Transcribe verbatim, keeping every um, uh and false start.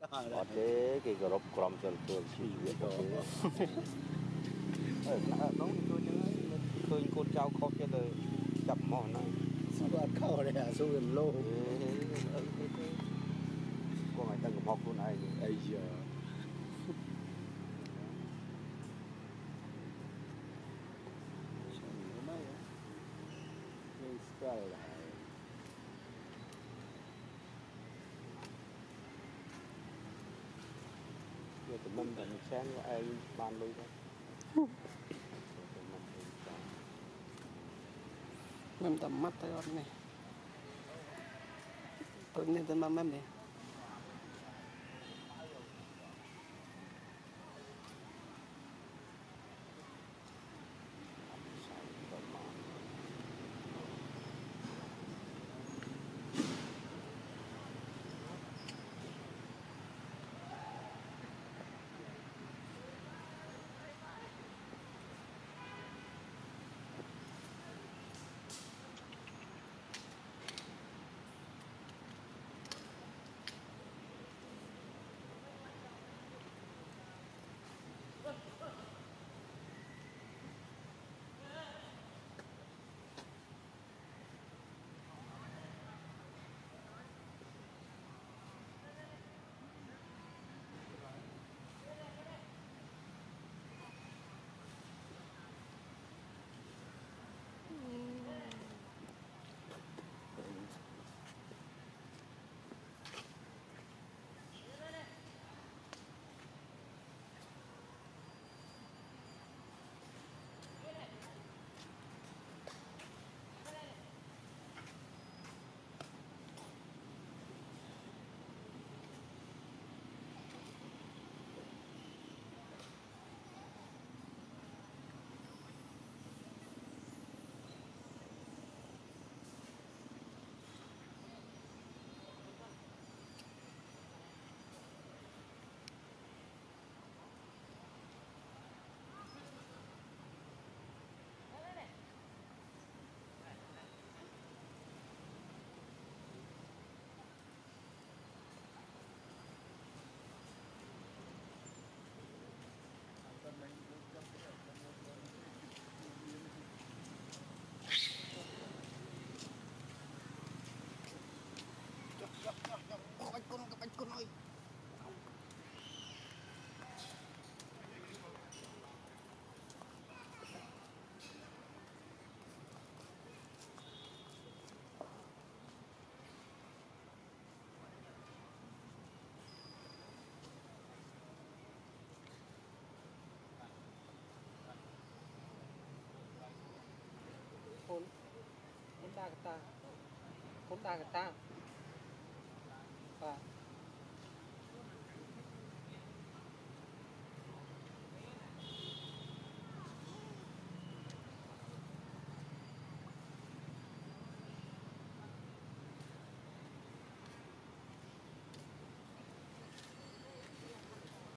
có thế cái group group cho tôi chỉ biết có thế ở nó tôi nhớ tôi con cháu có cái đời chậm mòn này số ăn khâu này à số gần lô có ngày tăng học luôn này ấy giờ style là giờ tụi mình tụi mình xem ai bàn luôn thôi mình tầm mắt thấy con này tôi nên tên mắm em này bánh con bánh con ơi con con đa cái ta con đa cái ta và